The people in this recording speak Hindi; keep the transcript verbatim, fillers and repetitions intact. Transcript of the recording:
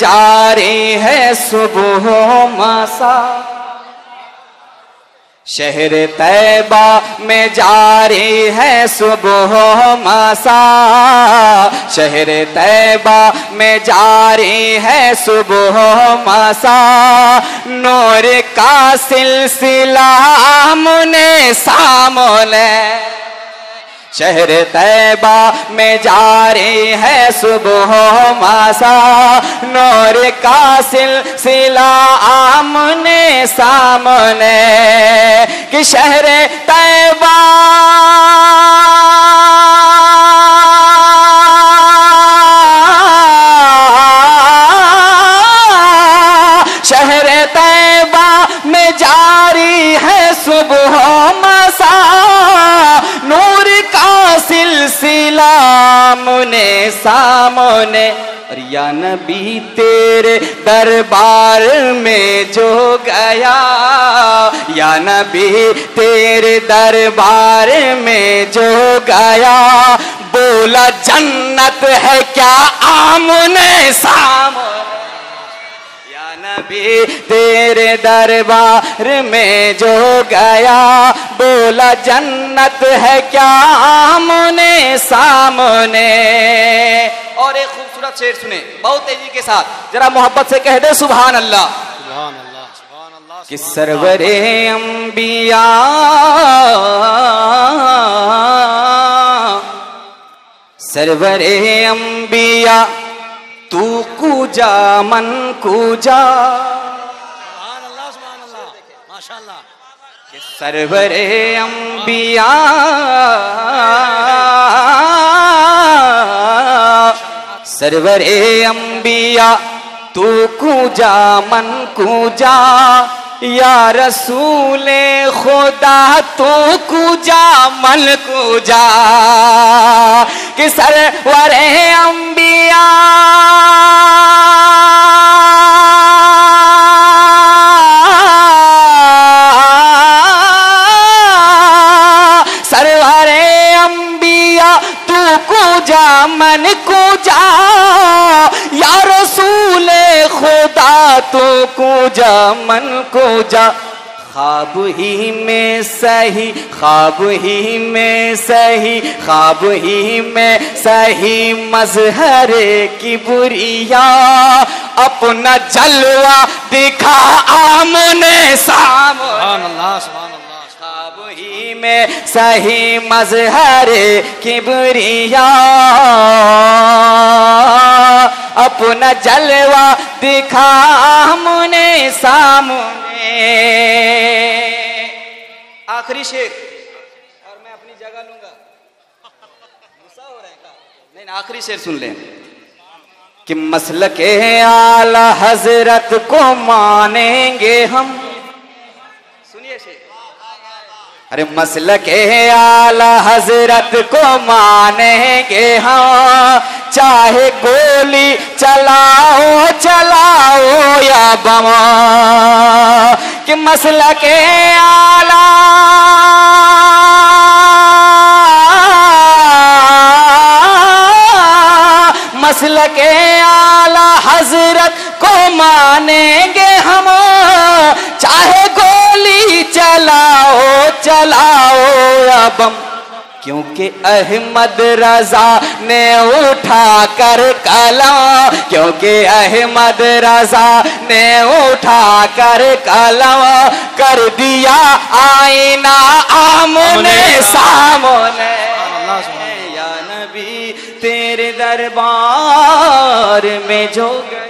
जारी है सुबह मसा, शहर तैबा में जारी है सुबह मसा, शहर तैबा में जारी है सुबह मसा। नूर का सिलसिला आमने सामने, शहर तैबा में जारी है सुबह मसा। नूर का सिलसिला आमने सामने, कि शहर तैबा शहर तैबा में जारी है सुबह मसा। नूर का सिलसिला आमने सामने, और या नबी तेरे दरबार में जो गया, या नबी तेरे दरबार में जो गया, बोला जन्नत है क्या आमने सामने। या नबी तेरे दरबार में जो गया, बोला जन्नत है क्या आमने सामने। और एक खूबसूरत शेर सुने बहुत तेजी के साथ, जरा मोहब्बत से कह दे सुभान अल्लाह। सुभान अल्लाह, सुभान अल्लाह। कि सरवरे अंबिया सरवरे अंबिया तू कूजा मन कूजा, सुभान अल्लाह, सुभान अल्लाह, माशाअल्लाह। कि सरवरे अंबिया सरवरे अंबिया तू कूजा मन कूजा, या रसूले खुदा तू कूजा मन कूजा। कि सरवरे अंबिया सरवरे अंबिया तू कूजा मन कूजा, या रसूले खुदा तू कूजा मन कूजा। ख्वाब ही में सही, ख्वाब ही में सही, ख्वाब ही में सही मजहर की बुरिया, अपना जलवा दिखा आमने सामने। सुभान अल्लाह, सुभान अल्लाह। ख्वाब ही में सही मजहर की बुरिया, अपना जलवा दिखा आमने सामने। आखिरी शेर, और मैं अपनी जगह लूंगा, गुस्सा हो रहा है का? नहीं, आखिरी शेर सुन लें। कि मसलके आला हजरत को मानेंगे हम, सुनिए शेर। अरे मसलके आला हजरत को मानेंगे हम, चाहे गोली चलाओ चलाओ या बम। कि मसलके आला मसलके आला हजरत को मानेंगे हम, चाहे गोली चलाओ चलाओ या बम। क्योंकि अहमद रजा ने उठा कर कलम, क्योंकि अहमद रजा ने उठा कर कलम, कर दिया आईना आमने सामने। या नबी तेरे दरबार में जो गए